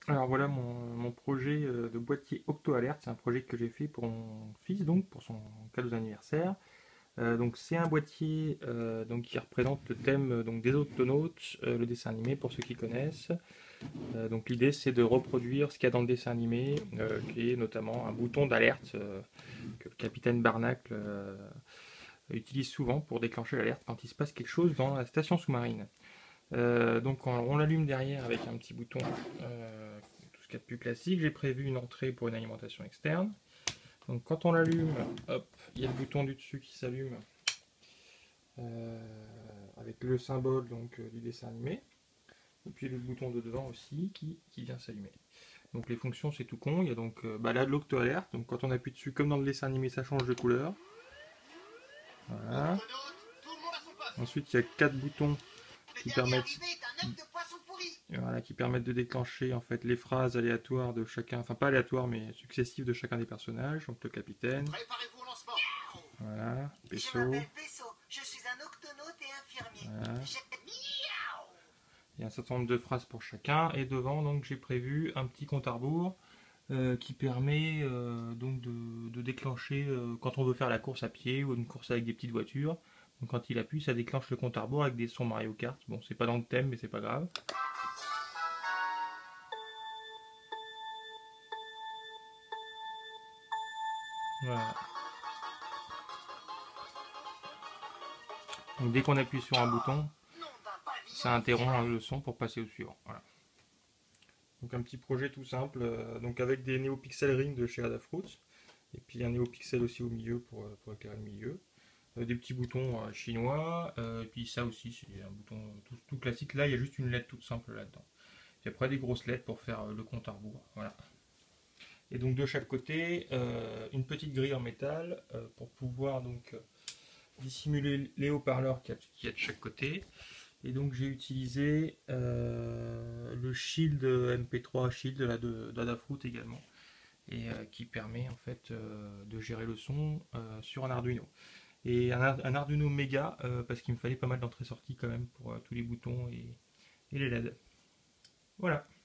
Alors voilà mon projet de boîtier Octo-Alert, c'est un projet que j'ai fait pour mon fils, donc pour son cadeau d'anniversaire. Donc c'est un boîtier donc, qui représente le thème donc, des Octonautes, le dessin animé pour ceux qui connaissent. Donc l'idée c'est de reproduire ce qu'il y a dans le dessin animé, qui est notamment un bouton d'alerte que le capitaine Barnacle utilise souvent pour déclencher l'alerte quand il se passe quelque chose dans la station sous-marine. Donc on l'allume derrière avec un petit bouton, tout ce qu'il y a de plus classique. J'ai prévu une entrée pour une alimentation externe. Donc quand on l'allume, hop, il y a le bouton du dessus qui s'allume euh, avec le symbole donc, du dessin animé. Et puis le bouton de devant aussi qui vient s'allumer. Donc les fonctions c'est tout con. Il y a donc là de l'octo-alerte. Donc quand on appuie dessus, comme dans le dessin animé, ça change de couleur. Voilà. Ensuite il y a 4 boutons qui permettent voilà, qui permettent de déclencher en fait les phrases aléatoires de chacun, enfin pas aléatoires mais successives de chacun des personnages, donc le capitaine. Préparez-vous au lancement. Voilà, Je Pesso. m'appelle Pesso, je suis un octonaute et infirmier. Voilà. Miaou. Il y a un certain nombre de phrases pour chacun et devant donc j'ai prévu un petit compte à rebours qui permet donc de déclencher quand on veut faire la course à pied ou une course avec des petites voitures. Donc quand il appuie, ça déclenche le compte à rebours avec des sons Mario Kart. Bon, c'est pas dans le thème, mais c'est pas grave. Voilà. Donc dès qu'on appuie sur un bouton, Non d'un pavillon. ça interrompt le son pour passer au suivant. Voilà. Donc un petit projet tout simple, donc avec des NeoPixel Ring de chez Adafruit, et puis un NeoPixel aussi au milieu pour éclairer le milieu. Des petits boutons chinois, et puis ça aussi c'est un bouton tout classique. Là il y a juste une LED toute simple là-dedans. Et après des grosses LED pour faire le compte à rebours. Voilà. Et donc de chaque côté, une petite grille en métal pour pouvoir donc dissimuler les haut-parleurs qu'il y a de chaque côté. Et donc j'ai utilisé le Shield MP3 Shield d'Adafruit également, et qui permet en fait de gérer le son sur un Arduino. Et un Arduino Mega parce qu'il me fallait pas mal d'entrées-sorties quand même pour tous les boutons et les LED. Voilà.